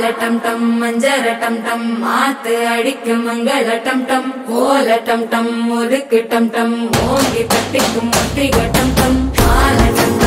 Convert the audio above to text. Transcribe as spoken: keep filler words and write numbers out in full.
டம் டம் மஞ்சர டம் டம் மாத்து அடிக்கும் மங்கள டம் டம் கோல டம் டம் முறுக்கு டம் டம் ஓங்கி தட்டிக்கும் முட்டிக டம் டம் கால டம்